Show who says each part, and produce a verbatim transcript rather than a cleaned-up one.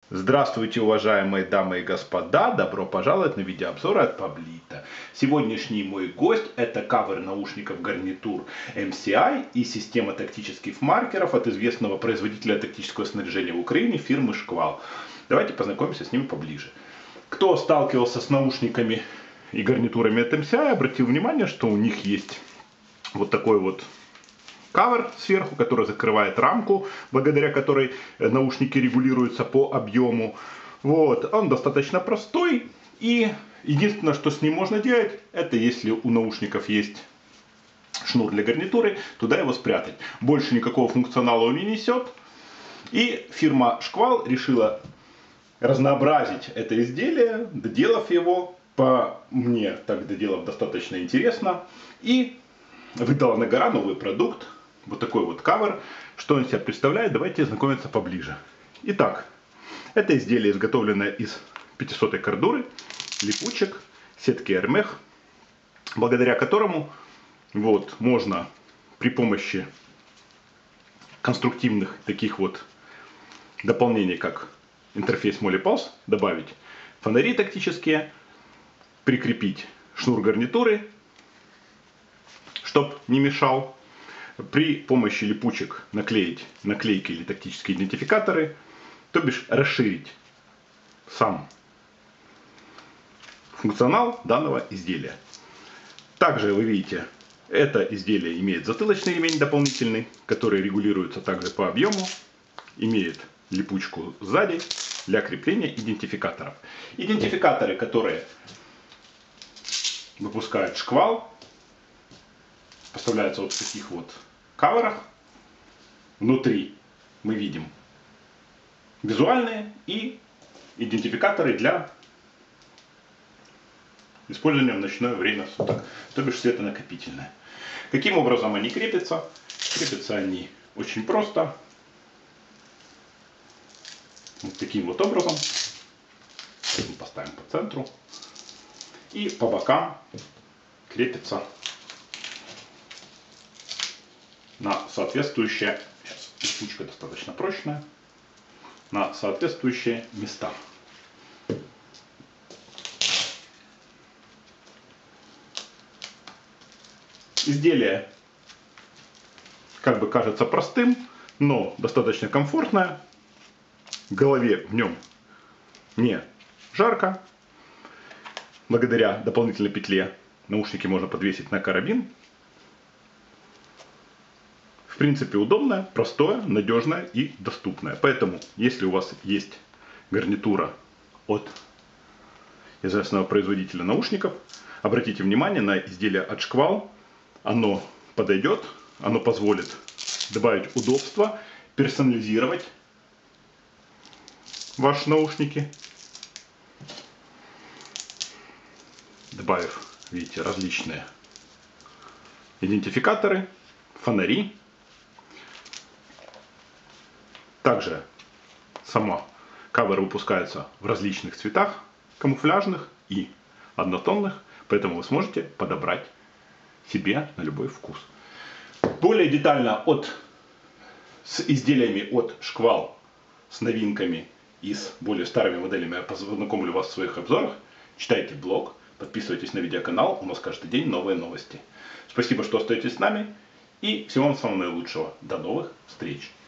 Speaker 1: Здравствуйте, уважаемые дамы и господа! Добро пожаловать на видеообзор от Pablito. Сегодняшний мой гость — это кавер наушников гарнитур эм си ай и система тактических маркеров от известного производителя тактического снаряжения в Украине фирмы Шквал. Давайте познакомимся с ними поближе. Кто сталкивался с наушниками и гарнитурами от эм си ай, обратил внимание, что у них есть вот такой вот кавер сверху, который закрывает рамку, благодаря которой наушники регулируются по объему. Вот. Он достаточно простой. И единственное, что с ним можно делать, это если у наушников есть шнур для гарнитуры, туда его спрятать. Больше никакого функционала он не несет. И фирма Шквал решила разнообразить это изделие, доделав его, по мне так доделав достаточно интересно. И выдала на гора новый продукт. Вот такой вот кавер. Что он себя представляет, давайте знакомиться поближе. Итак, это изделие изготовлено из пятисотой кордуры, липучек, сетки Эрмех, благодаря которому вот, можно при помощи конструктивных таких вот дополнений, как интерфейс MolePulse, добавить фонари тактические, прикрепить шнур гарнитуры, чтобы не мешал. При помощи липучек наклеить наклейки или тактические идентификаторы, то бишь расширить сам функционал данного изделия. Также вы видите, это изделие имеет затылочный ремень дополнительный, который регулируется также по объему, имеет липучку сзади для крепления идентификаторов. Идентификаторы, которые выпускает Шквал, поставляются вот в таких вот каверах. Внутри мы видим визуальные и идентификаторы для использования в ночное время суток, то бишь светонакопительные. Каким образом они крепятся? Крепятся они очень просто. Вот таким вот образом. Мы поставим по центру. И по бокам крепятся на соответствующие, сейчас липучка достаточно прочная, на соответствующие места. Изделие как бы кажется простым, но достаточно комфортное. В голове в нем не жарко. Благодаря дополнительной петле наушники можно подвесить на карабин. В принципе, удобное, простое, надежное и доступное. Поэтому, если у вас есть гарнитура от известного производителя наушников, обратите внимание на изделие от Шквал. Оно подойдет, оно позволит добавить удобства, персонализировать ваши наушники, добавив, видите, различные идентификаторы, фонари. Также сама кавер выпускается в различных цветах, камуфляжных и однотонных, поэтому вы сможете подобрать себе на любой вкус. Более детально от, с изделиями от Шквал, с новинками и с более старыми моделями я познакомлю вас в своих обзорах. Читайте блог, подписывайтесь на видеоканал, у нас каждый день новые новости. Спасибо, что остаетесь с нами, и всего вам самого наилучшего. До новых встреч!